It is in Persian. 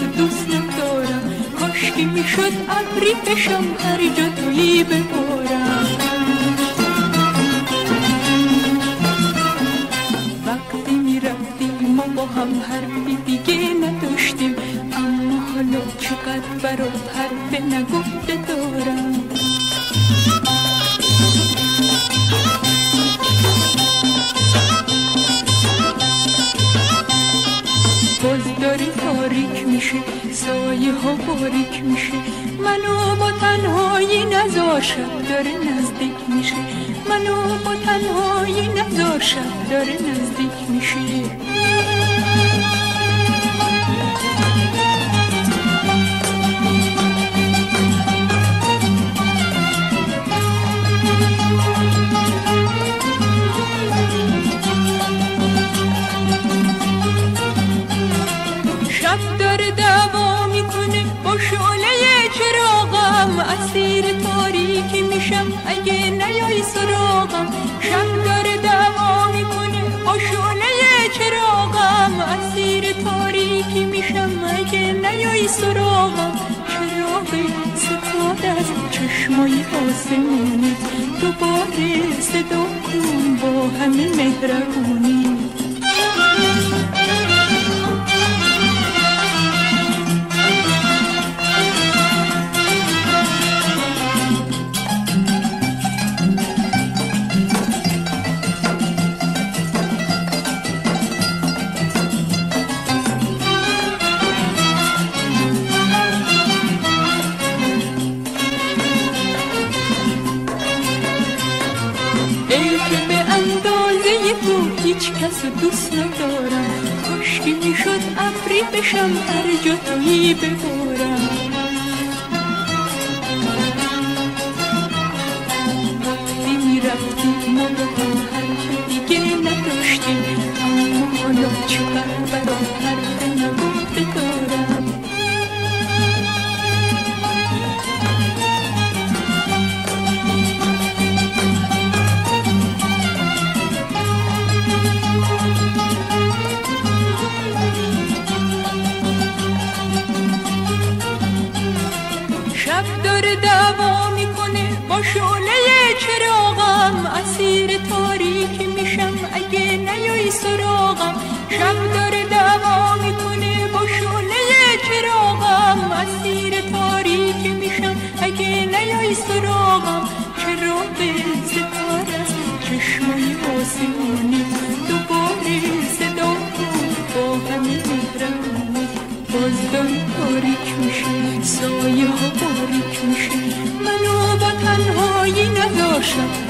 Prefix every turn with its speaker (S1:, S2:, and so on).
S1: دوست ندارم، کاشکی میشد ابری بشم هر جا تویی ببارم. وقتی میرفتی ما با هم حرفی دیگه نداشتیم، اما حالا چقدر برات حرف نگفته دارم. باز داره تاریک میشه، سایه ها باریک میشه، منو با تنهایی نذار، شب داره نزدیک میشه، منو با تنهایی نذار، شب داره نزدیک میشه. اسیر تاریکی میشم اگه نیای سراغم، شب داره دعوا میکنه با شعله چراغم. اسیر تاریکی میشم اگه نیای سراغم، چراغ ستاد از چشمای آسمونی، دوباره صدا کن با همه مهربونی. هیچ کس دوست ندارم، کاشکی میشد ابری بشم هر جا تویی ببارم. وقتی میرفتی ما با هم حرف دیگه نداشتیم، اما حالا چقدر برات حرف نگفته دارم. دعوا میکنه با شعله چراغم، اسیر تاریکی میشم اگه نیای سراغم، شب داره دعوا میکنه با شعله چراغم، اسیر تاریکی میشم اگه نیای سراغم. چراغ ستاره از چشمای آسمونی، دوباره صدا کن با همه مهربونی. باز داره تاریک میشه، سایه ها باریک میشه، منو با تنهایی نذار، شب